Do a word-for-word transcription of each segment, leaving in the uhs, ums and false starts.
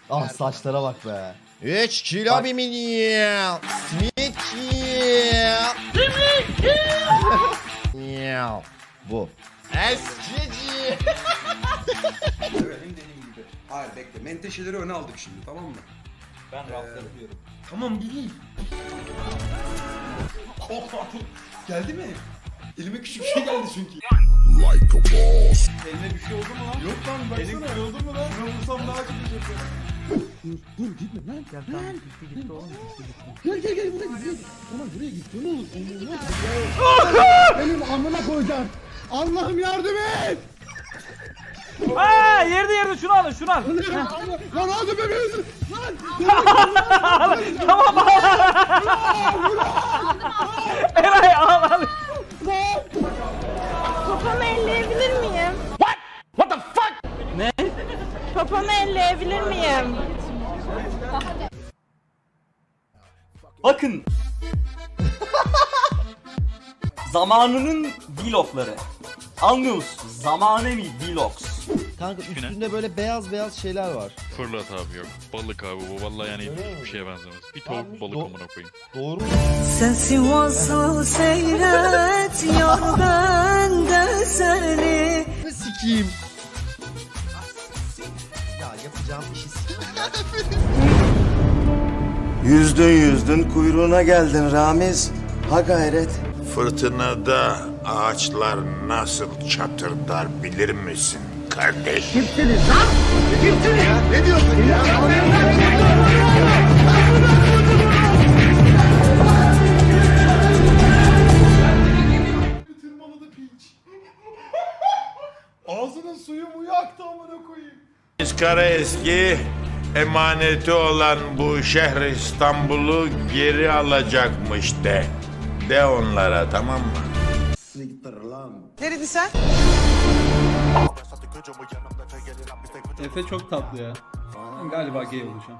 Ah saçlara bak be. üç kilo bir milyon. Simit bu. Eskici. Benim dediğim gibi. Hayır bekle. Menteşeleri öne aldık şimdi, tamam mı? Ben rafları diyorum. Tamam değil. Geldi mi? Elime küçük şey geldi çünkü. Eline bir şey oldu mu lan? Yok lan baksana. Elin kırıldı mı lan? Şuna vursam daha çok acıyacak. Dur dur gitme lan. Gel lan. Gel gel gel buraya git. Tamam buraya git. Ne olur. Benim amına koyacağım. Allah'ım yardım et. Aaa yerde yerde şunu alın şunu al. Lan aldım bebeğim. Lan. Tamam al. Eray al al. Papamı elleyebilir miyim? What? What the fuck? Ne? Papamı elleyebilir miyim? Bakın. Zamanının vlogları. Anlıyor musun? Zamanevi vlogs. Kanka üstünde böyle beyaz beyaz şeyler var. Fırlat abi yok. Balık abi bu vallahi yani hiçbir şeye benzemez. Bir tavuk balık Do- amına koyayım. Doğru mu? Sen Sivas'ı seyret yar ben de seni. Ne sikiyim? Ya yapacağım işi sikiyim. Yüzdün yüzdün kuyruğuna geldin Ramiz. Ha gayret. Fırtınada ağaçlar nasıl çatırdar bilir misin kardeş? Ne diyorsun ya? Tırmaladı piç. Ağzının suyu muyu aktı amına koyayım. Kara eski emaneti olan bu şehir İstanbul'u geri alacakmış de. De onlara, tamam mı? Neredin sen? Efe çok tatlı ya. Ben galiba gay olacağım.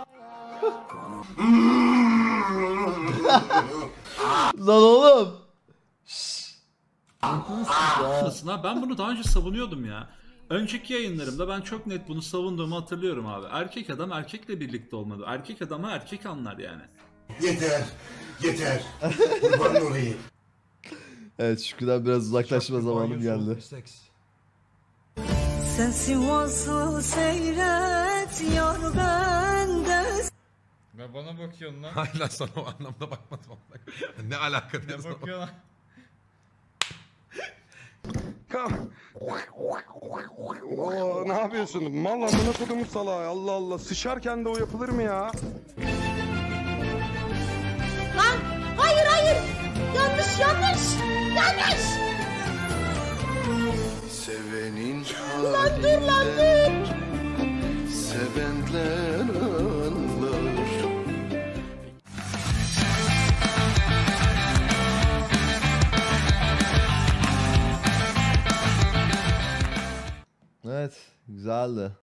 Lan oğlum. Aslında ben bunu daha önce savunuyordum ya. Önceki yayınlarımda ben çok net bunu savunduğumu hatırlıyorum abi. Erkek adam erkekle birlikte olmadı. Erkek adama erkek anlar yani. Yeter, yeter. Kurban olayım. Evet Şükrü'den biraz uzaklaşma zamanım geldi. Sen Sivas'ı seyret yar ben de. Ya bana bakıyorsun lan. Hayır lan sana o anlamda bakmadım. Ne alaka diyorsun? Ne bakıyorsun lan? Oo, ne yapıyorsun? Mal amına kodumu salağı. Allah Allah. Sıçarken de o yapılır mı ya? Lan hayır hayır. Yanlış yanlış. Yanlış. Sevenin Lan dur lan dur. sevenler anlar. Evet güzeldi.